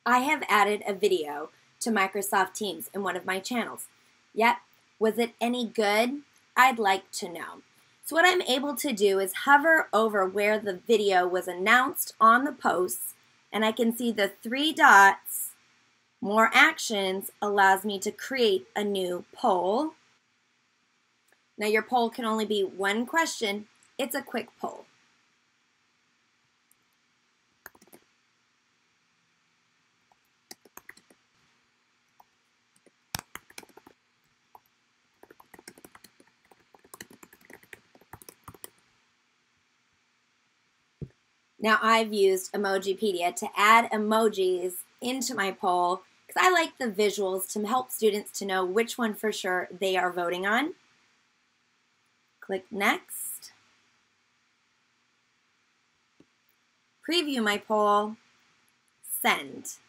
I have added a video to Microsoft Teams in one of my channels. Yet, was it any good? I'd like to know. So what I'm able to do is hover over where the video was announced on the posts, and I can see the 3 dots. More actions allows me to create a new poll. Now your poll can only be one question. It's a quick poll. Now I've used Emojipedia to add emojis into my poll because I like the visuals to help students to know which one for sure they are voting on. Click Next. Preview my poll. Send.